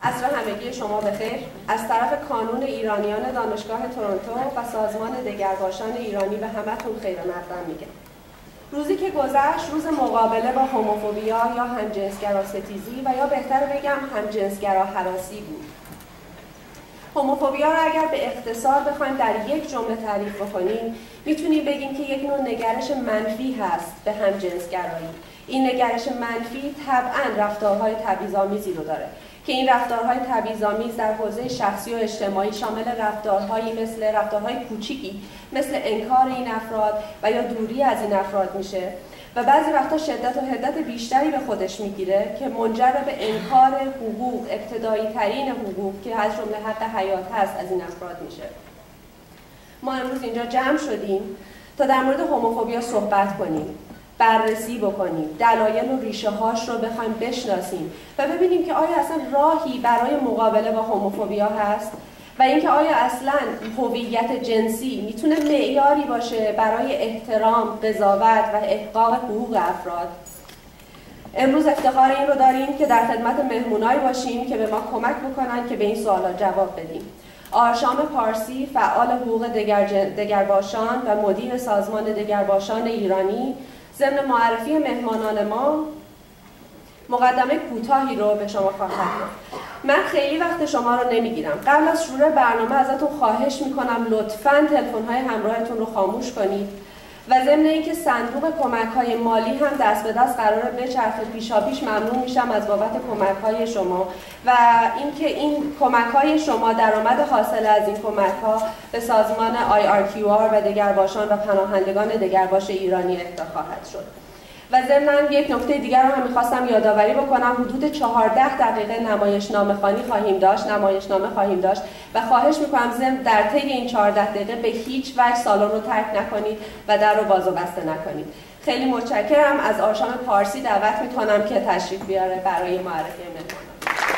عصر همگی شما بخیر. از طرف کانون ایرانیان دانشگاه تورنتو و سازمان دگرباشان ایرانی به همتون خیر مقدم میگم. روزی که گذشت روز مقابله با هوموفوبیا یا همجنسگرا ستیزی و یا بهتر بگم همجنسگرا هراسی بود. هوموفوبیا را اگر به اختصار بخوایم در یک جمله تعریف بکنیم، میتونیم بگیم که یک نوع نگرش منفی هست به همجنسگرایی. این نگرش منفی طبعاً رفتارهای تبعیض‌آمیزی رو داره که این رفتارهای تبعیض‌آمیز در حوزه شخصی و اجتماعی شامل رفتارهایی مثل رفتارهای کوچیکی مثل انکار این افراد و یا دوری از این افراد میشه و بعضی وقتا شدت و حدت بیشتری به خودش میگیره که منجر به انکار حقوق، ابتدایی ترین حقوق که از جمله حق حیات هست از این افراد میشه. ما امروز اینجا جمع شدیم تا در مورد هوموفوبیا صحبت کنیم، بررسی بکنیم، دلایل و ریشه هاش رو بخوایم بشناسیم و ببینیم که آیا اصلا راهی برای مقابله با هوموفوبیا هست و اینکه آیا اصلا هویت جنسی میتونه معیاری باشه برای احترام، قضاوت و احقاق حقوق افراد. امروز افتخار این رو داریم که در خدمت مهمونایی باشیم که به ما کمک بکنن که به این سوالا جواب بدیم. آرشام پارسی، فعال حقوق دگرباشان و مدیر سازمان دگرباشان ایرانی، ضمن معرفی مهمانان ما مقدمه کوتاهی رو به شما خواهم گفت. من خیلی وقت شما رو نمیگیرم. قبل از شروع برنامه ازتون خواهش میکنم لطفاً تلفن‌های همراهتون رو خاموش کنید و ضمن اینکه صندوق کمک‌های مالی هم دست به دست قراره بچرخه، پیشاپیش ممنون میشم از بابت کمک‌های شما و اینکه این کمک‌های شما درآمد حاصل از این کمک‌ها به سازمان IRQR و دگرباشان و پناهندگان دگرباش ایرانی اهدا خواهد شد. و ضمن یک نکته دیگر رو هم می‌خواستم یادآوری بکنم. حدود 14 دقیقه نمایشنامه خواهیم داشت و خواهش می‌کنم ضمن در طی این 14 دقیقه به هیچ وجه سالن رو ترک نکنید و در رو باز و بسته نکنید. خیلی متشکرم. از آرشام پارسی دعوت می‌کنم که تشریف بیاره برای معرفی مهمانان.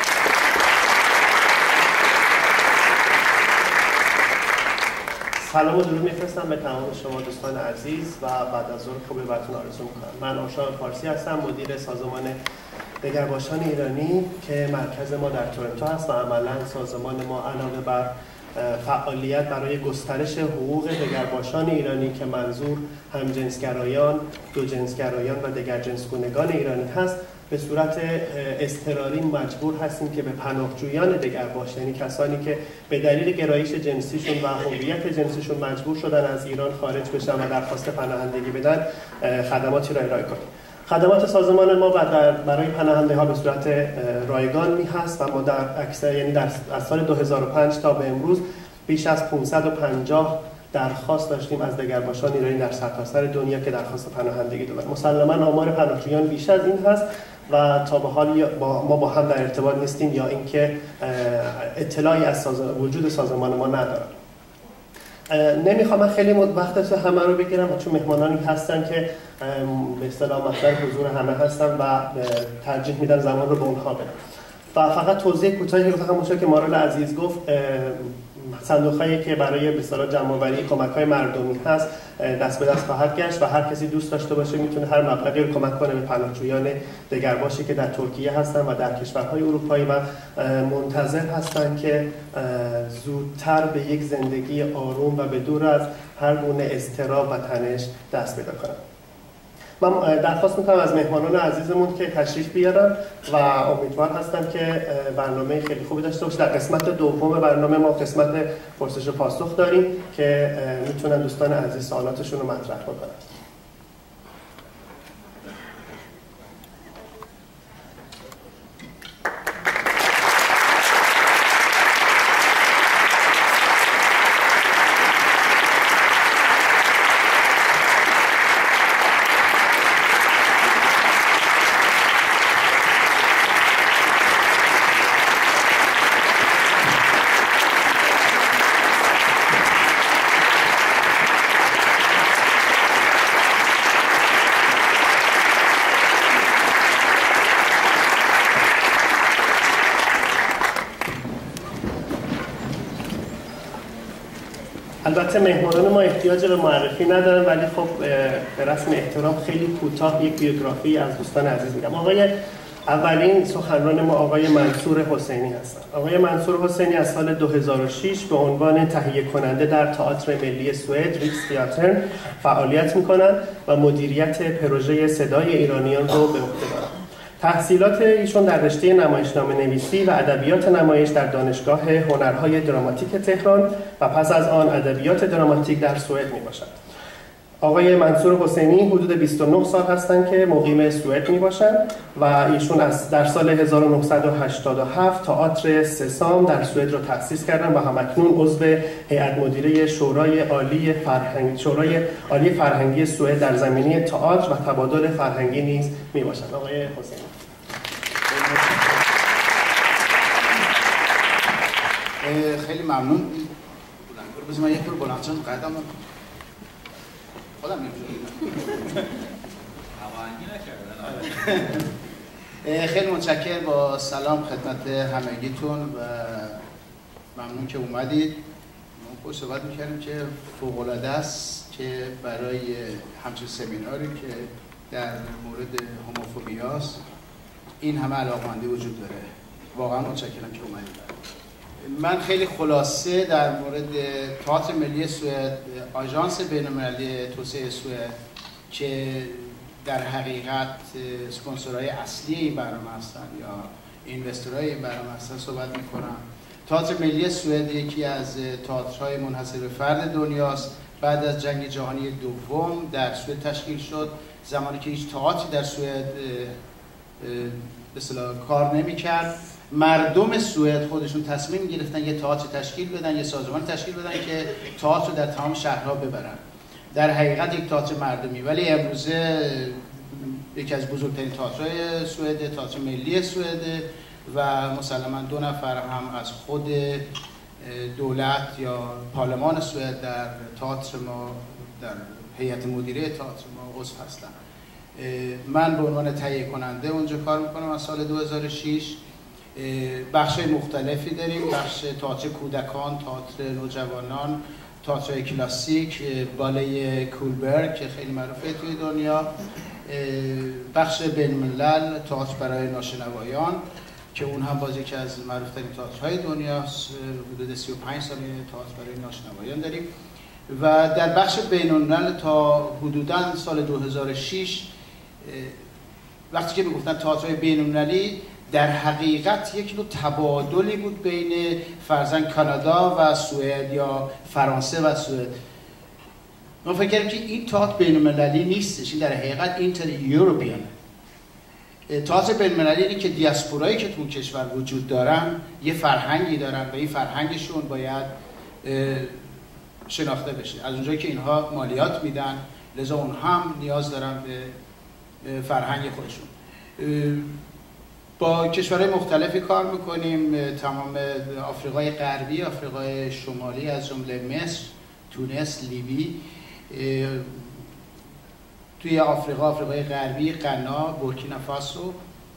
سلام و درود میفرستم به تمام شما دوستان عزیز و بعد از ظهر خوبی براتون آرزو میکنم. من آرشام پارسی هستم، مدیر سازمان دگرباشان ایرانی که مرکز ما در تورنتو هست و عملا سازمان ما علاوه بر فعالیت برای گسترش حقوق دگرباشان ایرانی که منظور همجنسگرایان، دوجنسگرایان و دگرجنسگونگان ایرانی هست، به صورت اضطراری مجبور هستیم که به پناهجویان دگرباش، یعنی کسانی که به دلیل گرایش جنسیشون و هویت جنسیشون مجبور شدن از ایران خارج بشن و درخواست پناهندگی بدن، خدماتی را ارائه کنیم. خدمات سازمان ما برای پناهنده‌ها به صورت رایگان می هست و ما در اکثر یعنی از سال 2005 تا به امروز بیش از 550 درخواست داشتیم از دگرباشان ایرانی در سرتاسر دنیا که درخواست پناهندگی دادن. مسلماً آمار پناهجویان بیش از این هست و تا به حال ما با هم در ارتباط نیستیم یا اینکه اطلاعی از وجود سازمان ما ندارن. نمیخوام من خیلی وقت همه رو بگیرم چون مهمانانی هستن که به اصطلاح محضر حضور همه هستن و ترجیح میدن زمان رو به اونها بدم. و فقط توضیح کوتاهی رو همونطور که مارال عزیز گفت، صندوق‌هایی که برای به اصطلاح جمع‌آوری کمک‌های مردمی هست دست به دست خواهد گشت و هر کسی دوست داشته باشه میتونه هر مبلغی رو کمک کنه به پناهجویان دگرباشی که در ترکیه هستن و در کشورهای اروپایی و منتظر هستن که زودتر به یک زندگی آروم و به دور از هر گونه اضطراب و تنش دست پیدا کنن. من درخواست میکنم از مهمانان عزیزمون که تشریف بیارن و امیدوار هستم که برنامه خیلی خوبی داشته باشه. در قسمت دوم برنامه ما قسمت پرسش و پاسخ داریم که میتونن دوستان عزیز سوالاتشون رو مطرح بکنن. البته مهمانان ما احتیاج به معرفی ندارن ولی خب به رسم احترام خیلی کوتاه یک بیوگرافی از دوستان عزیز میگم. آقای اولین سخنران ما آقای منصور حسینی هستند. آقای منصور حسینی از سال 2006 به عنوان تهیه کننده در تئاتر ملی سوئد ریکس تئاتر فعالیت می‌کنند و مدیریت پروژه صدای ایرانیان رو به عهده دارند. تحصیلات ایشون در رشته نمایشنامه نویسی و ادبیات نمایش در دانشگاه هنرهای دراماتیک تهران و پس از آن ادبیات دراماتیک در سوئد میباشد. آقای منصور حسینی حدود 29 سال هستند که مقیم سوئد میباشند و ایشون در سال 1987 تئاتر سسام در سوئد را تأسیس کردند و همکنون عضو هیئت مدیره شورای عالی فرهنگی سوئد در زمینه تئاتر و تبادل فرهنگی نیز میباشند. آقای حسینی. خیلی ممنون. بذار من یک بار بلند شم قدم خودم خیلی متشکرم. با سلام خدمت همگیتون و ممنون که اومدید. ما صحبت می‌کردیم که فوق‌العاده است که برای همچین سمیناری که در مورد هوموفوبیاست این همه علاقه‌مندی وجود داره. واقعا متشکرم که اومدید. من خیلی خلاصه در مورد تئاتر ملی سوئد، آژانس بین‌المللی توسعه سوئد که در حقیقت اسپانسرهای اصلی این برنامه هستن یا اینوسترهای این برنامه هستن صحبت میکنم. تئاتر ملی سوئد یکی از تئاترهای منحصر به فرد دنیاست. بعد از جنگ جهانی دوم در سوئد تشکیل شد، زمانی که هیچ تئاتری در سوئد به اصطلاح کار نمی‌کرد. مردم سوئد خودشون تصمیم گرفتن یه تئاتر تشکیل بدن، یه سازمان تشکیل بدن که تئاتر رو در تمام شهرها ببرن. در حقیقت یک تئاتر مردمی، ولی امروزه یکی از بزرگترین تئاترهای سوئد، تئاتر ملی سوئد و مسلماً 2 نفر هم از خود دولت یا پارلمان سوئد در تئاتر ما، در هیئت مدیره تئاتر ما عضو هستن. من به عنوان تهیه کننده اونجا کار میکنم از سال 2006. بخش‌های مختلفی داریم: بخش تئاتر کودکان، تئاتر نوجوانان، تئاتر کلاسیک، باله کولبرگ که خیلی معروفه توی دنیا، بخش بین‌الملل، تئاتر برای ناشنوایان که اون هم باز یکی از معروف‌ترین تئاترهای دنیاست. حدود 35 سال تئاتر برای ناشنوایان داریم و در بخش بین‌الملل تا حدوداً سال 2006 وقتی که میگفتن تئاترهای بین‌المللی در حقیقت یک نوع تبادلی بود بین فرضاً کانادا و سوئد یا فرانسه و سوئد. ما فکر کردیم که این تئاتر بین‌المللی نیستش، این در حقیقت اینتر یوروپیان. تئاتر بین‌المللی اینه که دیاسپورایی که تو کشور وجود دارن یه فرهنگی دارن و این فرهنگشون باید شناخته بشه. از اونجایی که اینها مالیات میدن، لذا اون هم نیاز دارن به فرهنگ خودشون. با کشورهای مختلفی کار میکنیم، تمام آفریقای غربی، آفریقای شمالی از جمله مصر، تونس، لیبی، توی آفریقای غربی، غنا، بورکینافاسو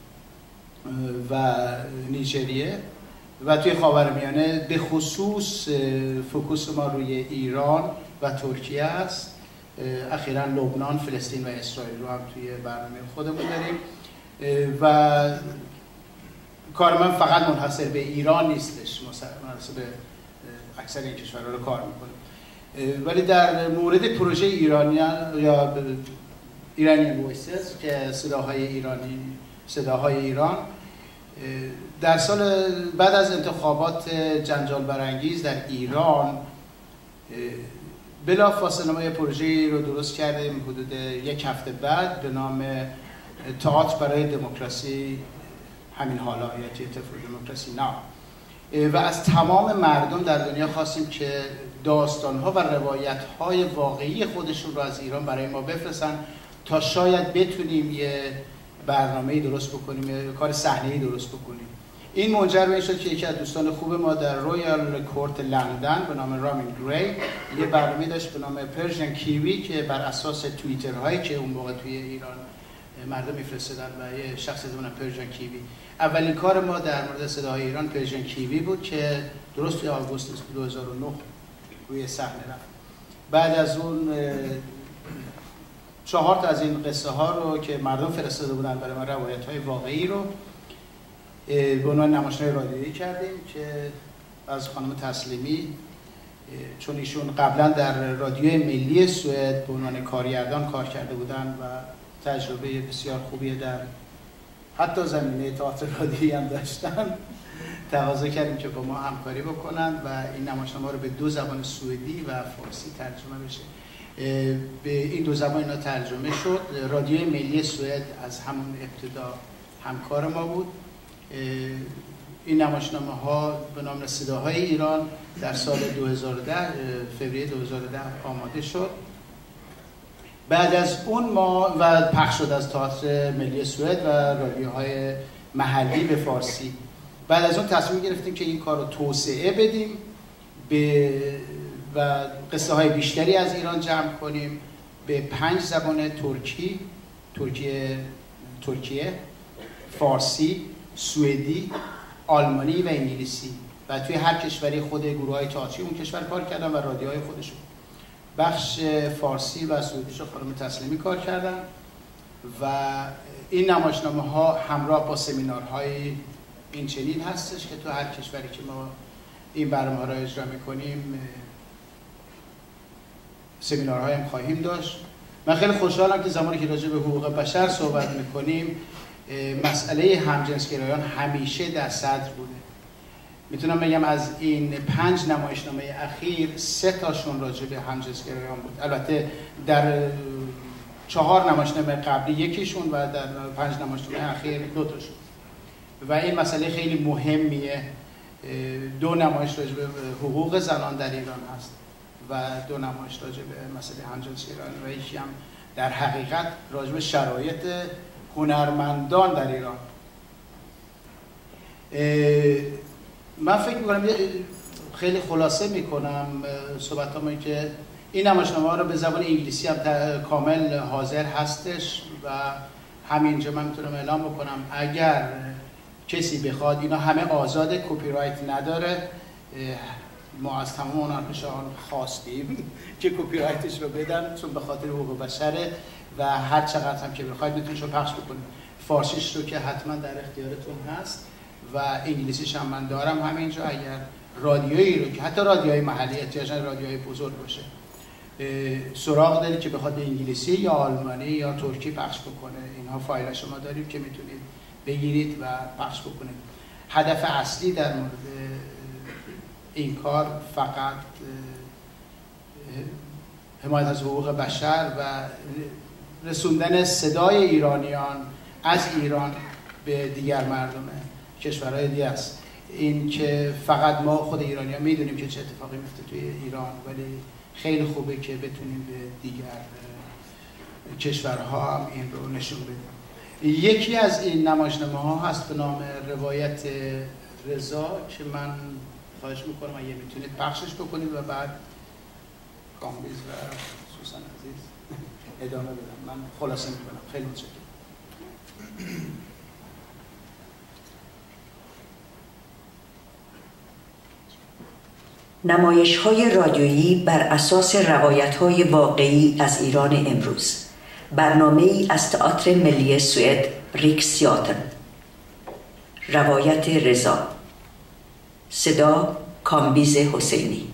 و نیجریه و توی خاورمیانه به خصوص فوکوس ما روی ایران و ترکیه است. اخیراً لبنان، فلسطین و اسرائیل رو هم توی برنامه خودمون داریم و کار من فقط منحصر به ایران نیستش، منحصر به اکثر این کشورها رو کار میکنم. ولی در مورد پروژه ایرانیان یا ایرانی وایسز که صداهای ایران در سال بعد از انتخابات جنجال برانگیز در ایران بلافاصله ما یه پروژه‌ای رو درست کردیم حدود 1 هفته بعد به نام تئاتر برای دموکراسی همین حالا یا تئاتر فور دموکراسی ناو و از تمام مردم در دنیا خواستیم که داستان‌ها و روایت‌های واقعی خودشون رو از ایران برای ما بفرستن تا شاید بتونیم یه برنامه‌ای درست بکنیم، یه کار صحنه‌ای درست بکنیم. این منجر به این شد که یکی از دوستان خوب ما در رویال کورت لندن به نام رامین گری یه برنامه داشت به نام پرژن کیوی که بر اساس توییترهایی که اون موقع توی ایران مردم میفرستادن و یه شخصی به نام پرژن کیوی. اولین کار ما در مورد صداهای ایران پرژن کیوی بود که درست توی آگوست 2009 روی صحنه رفت. بعد از اون 4 تا از این قصه ها رو که مردم فرستاده بودن برای من، روایت های واقعی رو به عنوان نمایشنامه رادیویی کردیم که از خانم تسلیمی، چون ایشون قبلا در رادیوی ملی سوئد به عنوان کارگردان کار کرده بودن و تجربه بسیار خوبی در حتی زمینه تئاتر رادیویی هم داشتن، تقاضا کردیم که با ما همکاری بکنن و این نمایشنامه رو به 2 زبان سوئدی و فارسی ترجمه بشه. به این 2 زبان اینا ترجمه شد. رادیوی ملی سوئد از همون ابتدا همکار ما بود. این نمایشنامه ها به نام صداهای ایران در سال 2010 فوریه 2010 آماده شد. بعد از اون ما و پخش شد از تئاتر ملی سوئد و رادیوهای محلی به فارسی. بعد از اون تصمیم گرفتیم که این کار رو توسعه بدیم و قصه های بیشتری از ایران جمع کنیم به 5 زبان: ترکیه، فارسی، سوئدی، آلمانی و انگلیسی. و توی هر کشوری خود گروه‌های تئاتری اون کشور کار کردن و رادیوهای خودشون. بخش فارسی و سوئدیش رو خانم تسلیمی کار کردن و این نمایشنامه ها همراه با سمینارهای این چنین هستش که تو هر کشوری که ما این برنامه‌ها را اجرا می‌کنیم سمینارهای هم خواهیم داشت. من خیلی خوشحالم که زمانی که راجع به حقوق بشر صحبت می‌کنیم مسئله همجنسگرایان همیشه در صدر بوده. میتونم بگم از این 5 نمایشنامه اخیر 3 تاشون راجع به همجنسگرایان بود. البته در 4 نمایشنامه قبلی یکیشون و در 5 نمایشنامه اخیر 2 تاشون. و این مسئله خیلی مهمیه. 2 نمایش راجع به حقوق زنان در ایران هست و 2 نمایش راجع به مسئله همجنسگرایان و یکی هم در حقیقت راجع به شرایط هنرمندان در ایران. من فکر می‌کنم خیلی خلاصه می‌کنم صحبتامو که این نمایشنامه‌ها رو به زبان انگلیسی هم کامل حاضر هستش و همینجا من میتونم اعلام بکنم اگر کسی بخواد، اینا همه آزاد، کپی رایت نداره. ما از تمام هنرپیشه‌ها خواستیم که کپی رایتش رو بدن چون به خاطر حقوق بشره و هر چقدر هم که بخواید میتونید رو پخش بکنید. فارسیش رو که حتما در اختیارتون هست و انگلیسیش هم من دارم همینجا. اگر رادیویی رو که حتی رادیوهای محلی احتیاجاً رادیوهای بزرگ باشه سراغ دارید که بخواد انگلیسی یا آلمانی یا ترکی پخش بکنه، اینها فایل شما داریم که میتونید بگیرید و پخش بکنید. هدف اصلی در مورد این کار فقط حمایت از حقوق بشر و رسوندن صدای ایرانیان از ایران به دیگر مردم کشورهای دیگه است. این که فقط ما خود ایرانیان میدونیم که چه اتفاقی میفته توی ایران، ولی خیلی خوبه که بتونیم به دیگر کشورها هم این رو نشون بدیم. یکی از این نمایشنامه ها هست به نام روایت رضا که من خواهش میکنم اگه میتونید پخشش بکنید و بعد کامبیز و سوسن عزیز ادامه بدم. من خلاصه میکنم. خیلی متشکرم. نمایش‌های رادیویی بر اساس روایت‌های واقعی از ایران امروز. برنامه‌ای از تئاتر ملی سوئد ریکسیاتن. روایت رضا. صدا کامبیز حسینی.